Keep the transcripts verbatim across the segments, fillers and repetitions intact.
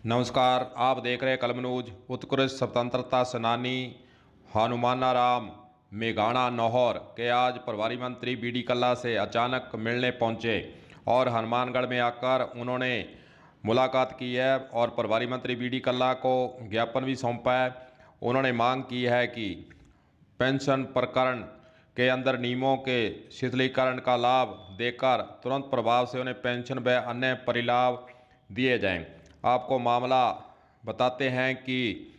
नमस्कार, आप देख रहे हैं कलम न्यूज। उत्कृष्ट स्वतंत्रता सेनानी हनुमानाराम मेघाणा नौहर के आज प्रभारी मंत्री बी डी कल्ला से अचानक मिलने पहुंचे और हनुमानगढ़ में आकर उन्होंने मुलाकात की है और प्रभारी मंत्री बी डी कल्ला को ज्ञापन भी सौंपा है। उन्होंने मांग की है कि पेंशन प्रकरण के अंदर नियमों के शिथिलीकरण का लाभ देकर तुरंत प्रभाव से उन्हें पेंशन व अन्य परिलाभ दिए जाएं। आपको मामला बताते हैं कि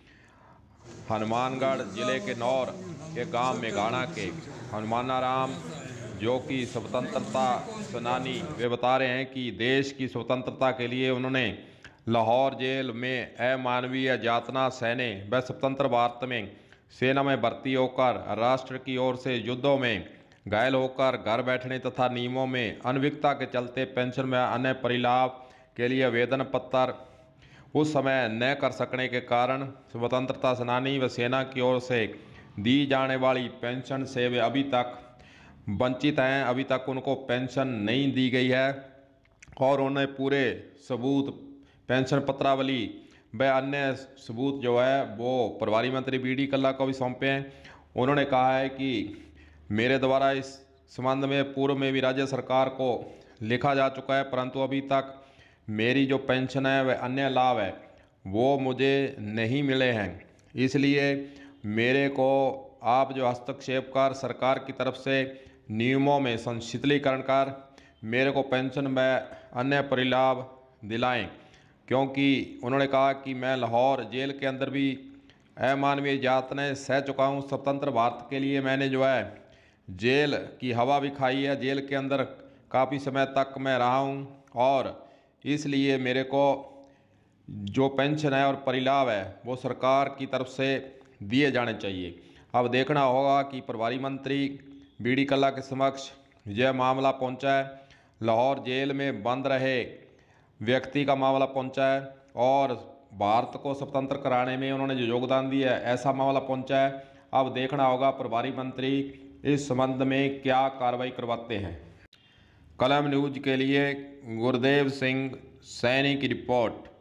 हनुमानगढ़ जिले के नौर के गांव मेघाणा के हनुमानाराम जो कि स्वतंत्रता सेनानी, वे बता रहे हैं कि देश की स्वतंत्रता के लिए उन्होंने लाहौर जेल में अमानवीय यातना सहने व स्वतंत्र भारत में सेना में भर्ती होकर राष्ट्र की ओर से युद्धों में घायल होकर घर बैठने तथा नियमों में अनभिज्ञता के चलते पेंशन व अन्य परिलाभ के लिए आवेदन पत्र उस समय न कर सकने के कारण स्वतंत्रता सेनानी व सेना की ओर से दी जाने वाली पेंशन से वे अभी तक वंचित हैं। अभी तक उनको पेंशन नहीं दी गई है और उन्हें पूरे सबूत, पेंशन पत्रावली व अन्य सबूत जो है वो प्रभारी मंत्री बी डी कल्ला को भी सौंपे हैं। उन्होंने कहा है कि मेरे द्वारा इस संबंध में पूर्व में भी राज्य सरकार को लिखा जा चुका है, परंतु अभी तक मेरी जो पेंशन है वह अन्य लाभ है वो मुझे नहीं मिले हैं। इसलिए मेरे को आप जो हस्तक्षेप कर सरकार की तरफ से नियमों में शिथिलीकरण कर मेरे को पेंशन व अन्य परिलाभ दिलाएं, क्योंकि उन्होंने कहा कि मैं लाहौर जेल के अंदर भी अमानवीय यातनाएं सह चुका हूँ। स्वतंत्र भारत के लिए मैंने जो है जेल की हवा भी खाई है, जेल के अंदर काफ़ी समय तक मैं रहा हूँ और इसलिए मेरे को जो पेंशन है और परिलाभ है वो सरकार की तरफ से दिए जाने चाहिए। अब देखना होगा कि प्रभारी मंत्री बी डी कल्ला के समक्ष यह मामला पहुंचा है, लाहौर जेल में बंद रहे व्यक्ति का मामला पहुंचा है और भारत को स्वतंत्र कराने में उन्होंने जो योगदान दिया है ऐसा मामला पहुंचा है। अब देखना होगा प्रभारी मंत्री इस संबंध में क्या कार्रवाई करवाते हैं। कलम न्यूज के लिए गुरदेव सिंह सैनी की रिपोर्ट।